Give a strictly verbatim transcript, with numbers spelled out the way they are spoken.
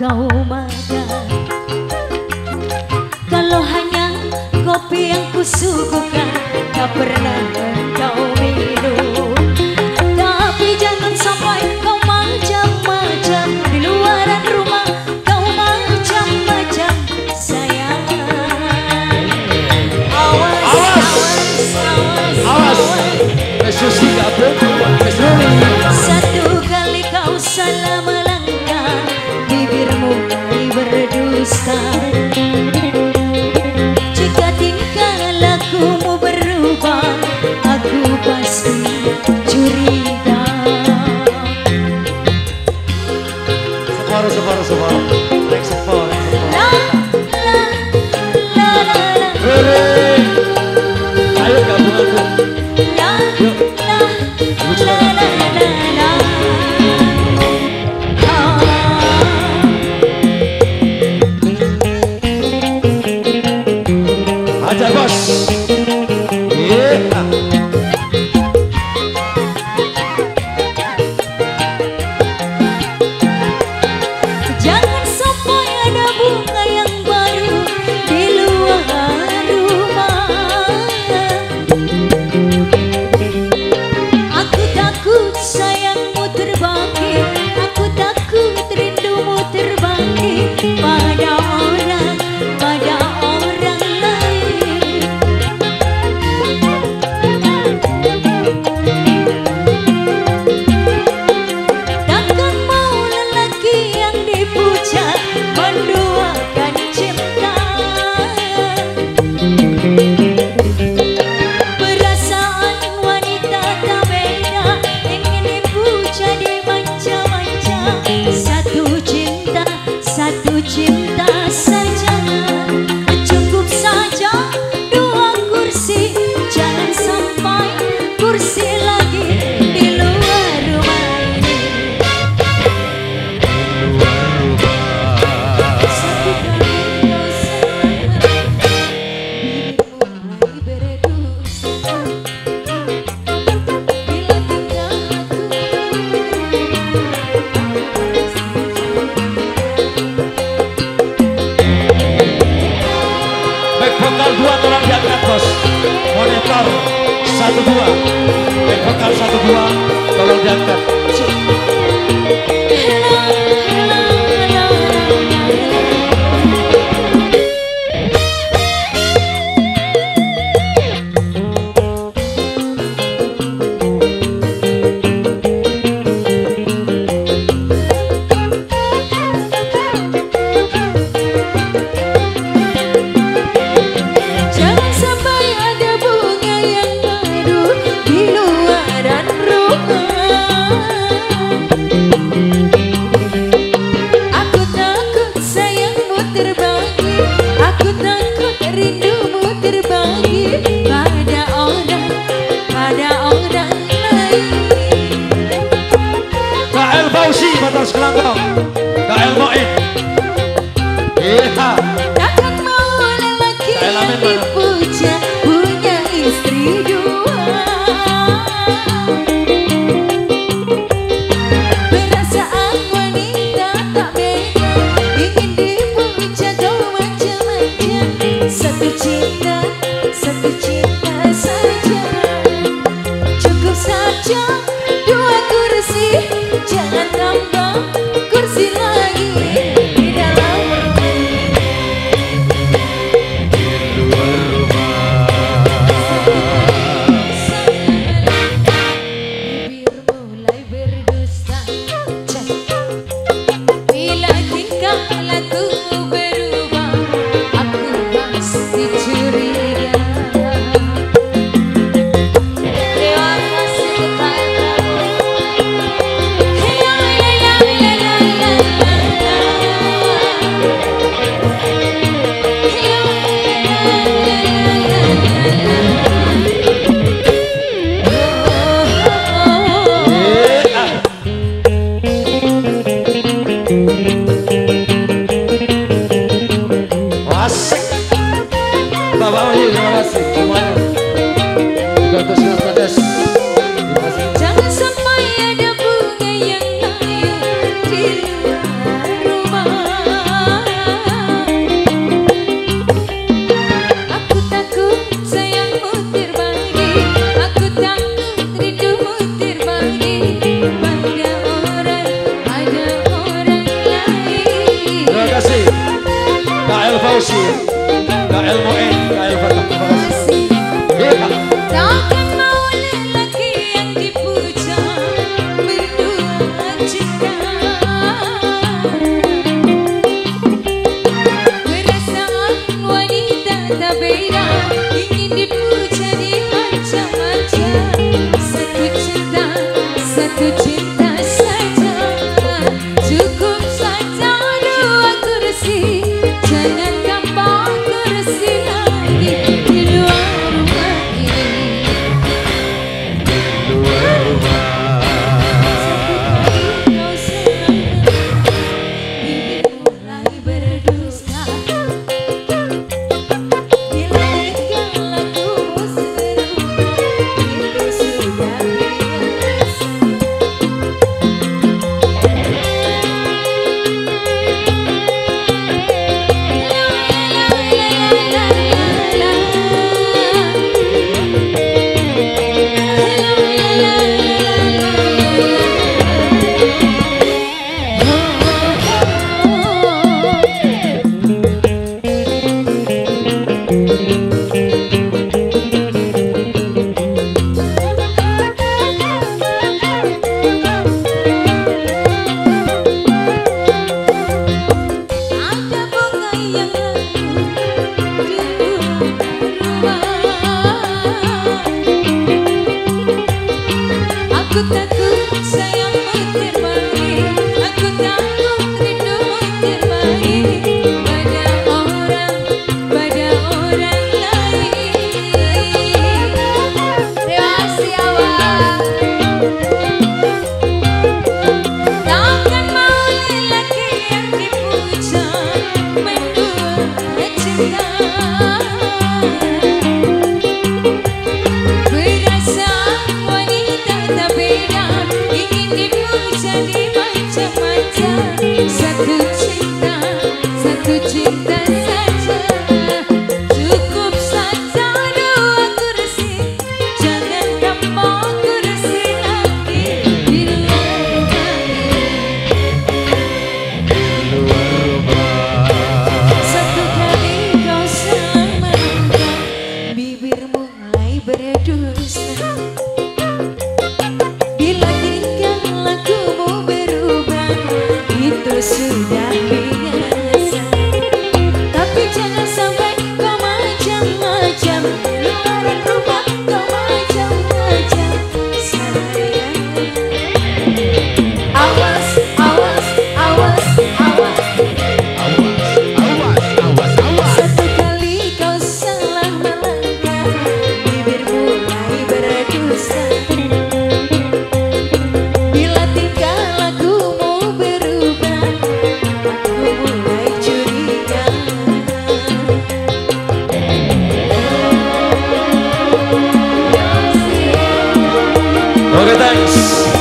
kau makan. Kalau hanya kopi yang kusuguhkan, tak pernah kau minum. Tapi jangan sampai kau macam-macam di luaran rumah, kau macam-macam sayang. Awas, awas, awas, awas, awas. Satu kali kau salah melangkah, bibirmu berdusta. Jika tingkah lakumu berubah, aku pasti curiga. Separuh, separuh, separuh. Naik separuh, La, la, la, la, la. Hei, ayo gabung aku. La, la, la, la, la, la. Ah. Ajar bos. Yeah. Jangan sampai ada bunga yang baru di luar rumah. Aku takut sayangmu terbagi, aku takut rindumu terbagi pada orang, pada orang lain. Takkan mau lelaki yang dipuja menduakan cinta. Perasaan wanita tak beda, ingin dipuja dimanja-manja. Satu cinta, satu cinta saja. Cukup saja dua kursi, jangan sampai kursi lagi di luar rumah ini. Satu kali kau salah, bibirmu mulai berdusta. Bila tingkah Back vokal dua tolong diangkat bos. Monitor satu dua. Back vokal satu dua tolong diangkat. Jangan sampai ada bunga yang baru di luaran rumah. Aku takut sayangmu terbagi, aku takut rindumu terbagi pada orang, pada orang lain. K L Fauzi Batas Kelangkong. K L Moin. Iya. Takkan mau lelaki Saya yang lamen mana? dipuja punya istri dua. Perasaan wanita tak beda, ingin dipuja kau macam-macam. Satu cinta, satu cinta saja. Cukup saja dua kursi, jangan tambah kursi lagi di dalam rumah. Bibir mulai berdusta. Bila tingkah lakumu berubah, aku pasti curiga. Aku takut sayangmu terbalik, aku takut rindumu terbalik pada orang, pada orang lain. Terima kasih awak. Takkan mau lelaki yang dipuja mendua cinta. Satu cinta, satu cinta saja, cukup saja dua kursi, jangan tambah kursi lagi di luar rumah. Satu kali kau salah melangkah, bibir mulai berdusta. Bila tingkah lakumu berubah, itu sudah biasa. Tapi jangan sampai kau macam-macam, luar rumah kau macam-macam, sayang. Awas, awas, awas, awas, Awas, awas, awas. satu kali kau salah melangkah, bibir mulai berdusta. Bila tingkah lakumu berubah, aku mulai curiga. Oke, thanks.